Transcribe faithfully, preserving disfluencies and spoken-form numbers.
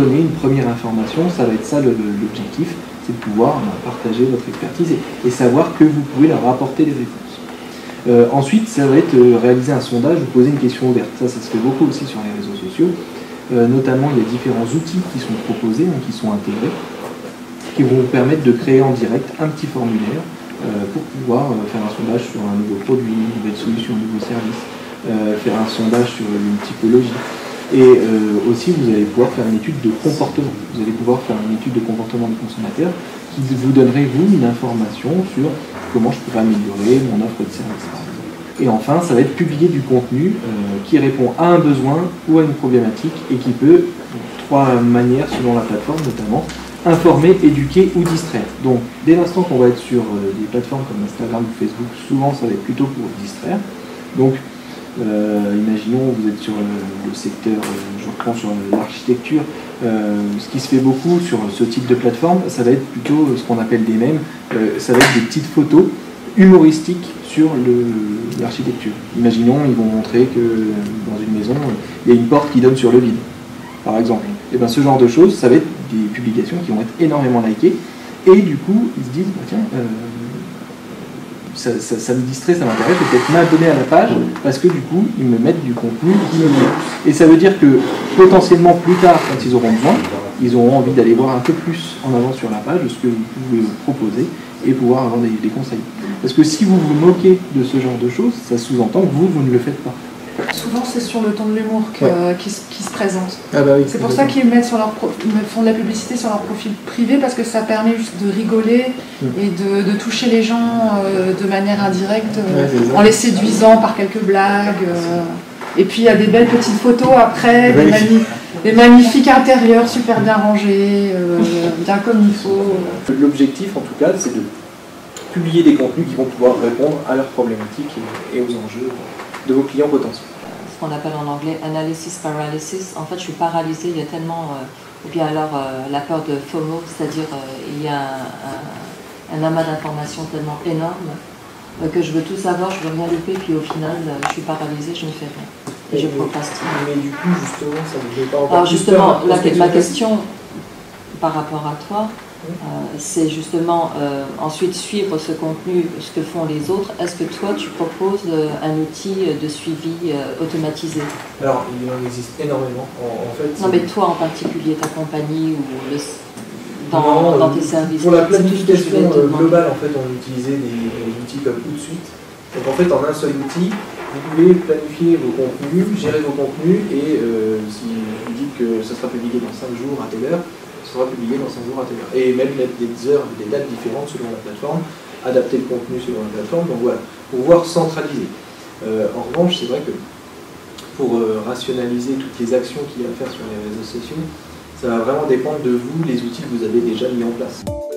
donner une première information. Ça va être ça l'objectif, c'est de pouvoir bah, partager votre expertise et, et savoir que vous pouvez leur apporter des réponses. Euh, ensuite, ça va être euh, réaliser un sondage ou poser une question ouverte. Ça, ça se fait beaucoup aussi sur les réseaux sociaux. Euh, notamment, il y a différents outils qui sont proposés, donc qui sont intégrés, qui vont vous permettre de créer en direct un petit formulaire euh, pour pouvoir euh, faire un sondage sur un nouveau produit, une nouvelle solution, un nouveau service, euh, faire un sondage sur une typologie. Et euh, aussi, vous allez pouvoir faire une étude de comportement. Vous allez pouvoir faire une étude de comportement du consommateur qui vous donnerait, vous, une information sur comment je pourrais améliorer mon offre de service, par exemple. Et enfin, ça va être publier du contenu euh, qui répond à un besoin ou à une problématique et qui peut, de trois manières selon la plateforme notamment, informer, éduquer ou distraire. Donc, dès l'instant qu'on va être sur euh, des plateformes comme Instagram ou Facebook, souvent ça va être plutôt pour distraire. Donc, Euh, imaginons, vous êtes sur le, le secteur, euh, je reprends sur l'architecture, euh, ce qui se fait beaucoup sur ce type de plateforme, ça va être plutôt ce qu'on appelle des mèmes, euh, ça va être des petites photos humoristiques sur l'architecture. Imaginons, ils vont montrer que dans une maison, il y a une porte qui donne sur le vide, par exemple. Et bien ce genre de choses, ça va être des publications qui vont être énormément likées, et du coup, ils se disent, bah, tiens, euh, Ça, ça, ça me distrait, ça m'intéresse, je vais peut-être m'abonner à la page parce que du coup, ils me mettent du contenu qui me plaît. Et ça veut dire que potentiellement plus tard, quand ils auront besoin, ils auront envie d'aller voir un peu plus en avant sur la page de ce que vous pouvez proposer et pouvoir avoir des, des conseils. Parce que si vous vous moquez de ce genre de choses, ça sous-entend que vous, vous ne le faites pas. Souvent, c'est sur le ton de l'humour que, ouais. qui, qui se présente. Ah bah oui, c'est pour ça qu'ils mettent sur leur pro, ils font de la publicité sur leur profil privé parce que ça permet juste de rigoler mmh. et de, de toucher les gens euh, de manière indirecte euh, ouais, en les séduisant par quelques blagues. Euh, et puis il y a des belles petites photos après, ouais. des, magni des magnifiques intérieurs super bien rangés, euh, bien comme il faut. L'objectif, en tout cas, c'est de publier des contenus qui vont pouvoir répondre à leurs problématiques et, et aux enjeux de vos clients potentiels. Ce qu'on appelle en anglais analysis paralysis. En fait, je suis paralysée, il y a tellement, euh, ou bien alors euh, la peur de FOMO, c'est-à-dire euh, il y a un, un, un amas d'informations tellement énorme euh, que je veux tout savoir, je veux rien louper, puis au final, euh, je suis paralysée, je ne fais rien. Et, et je procrastine. Mais du coup, justement, ça ne veut pas encore. Alors justement, la, ma question par rapport à toi, Euh, c'est justement euh, ensuite suivre ce contenu, ce que font les autres. Est-ce que toi, tu proposes euh, un outil de suivi euh, automatisé? Alors, il en existe énormément. En, en fait, non, mais toi en particulier, ta compagnie ou le, dans, non, dans tes services. Pour la planification globale, en fait, on utilisait des, des outils comme Hootsuite. Donc, en fait, en un seul outil, vous pouvez planifier vos contenus, gérer vos contenus, et euh, si vous dites que ça sera publié dans cinq jours à telle heure, sera publié dans cinq jours à telle heure. Et même mettre des heures, des dates différentes selon la plateforme, adapter le contenu selon la plateforme, donc voilà, pour pouvoir centraliser. Euh, en revanche, c'est vrai que pour euh, rationaliser toutes les actions qu'il y a à faire sur les réseaux sociaux, ça va vraiment dépendre de vous, les outils que vous avez déjà mis en place.